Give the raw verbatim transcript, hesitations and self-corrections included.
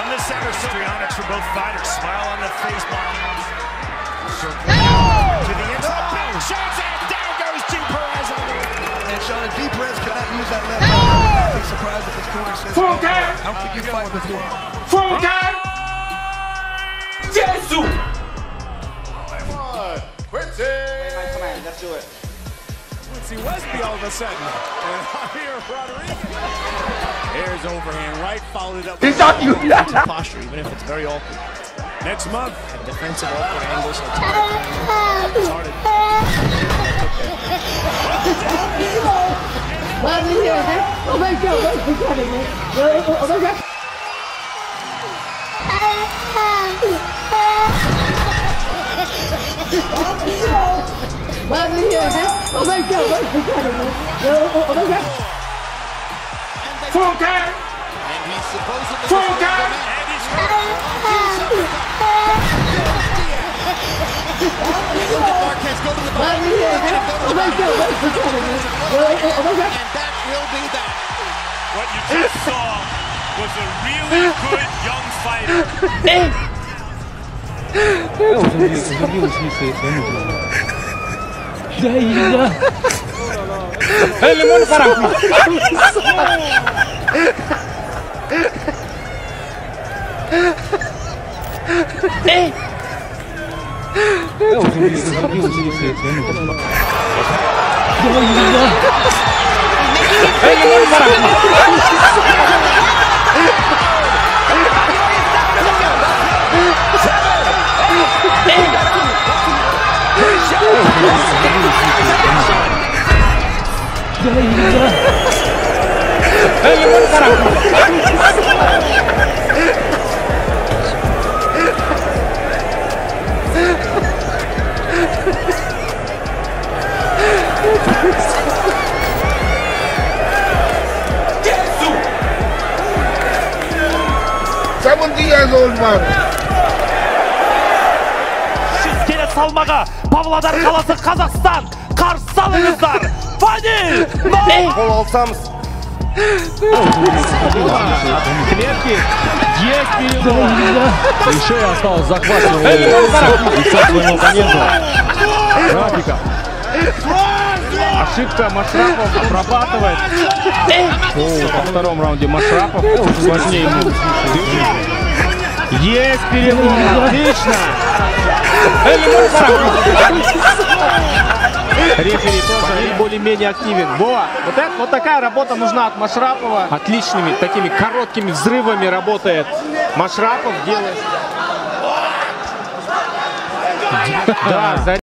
in the center. Histrionics for both fighters. Smile on the face, marking off. Circling to the inside. Shots and down goes G. Perez on the right. And Sean, G. Perez cannot use that left arm. I'd be surprised if his corner says, Full count. I don't think you fight with one. Full count. Jesus. Quincy! Come on, let's do it. Quincy Westby all of a sudden. And Javier Rodriguez. Here's overhand right, followed it up. He's not you. Posture, even if it's very awkward. Next month. A defensive awkward angle, so it's hard to, it's hard to Oh my God, what's happening, man? Oh my God. Oh my God, what's happening, man? Oh my God. Full count. And he's supposedly Full count. and he's hurt. Marquez go to the ball. Oh my God, what's happening, man? Oh my God. And that will be that. What you just saw was a really good young fighter. Эй, лимон параху. Эй. Эй, лимон параху. Эй, лимон параху. seventy years old man. Келе салмаға Павлодар қаласы Қазақстан қарсы алыңыздар. Фадил! Қол алсамыз. Клетки. Есть перелом. Еще и осталось захватывать своего оппонента. Графика. Ошибка Машрапов обрабатывает. О, во втором раунде Машрапов сложнее ему. Есть перелом. Отлично. Рефери тоже более-менее активен. Во, вот, это, вот такая работа нужна от Машрапова. Отличными такими короткими взрывами работает Машрапов. Делает. Да,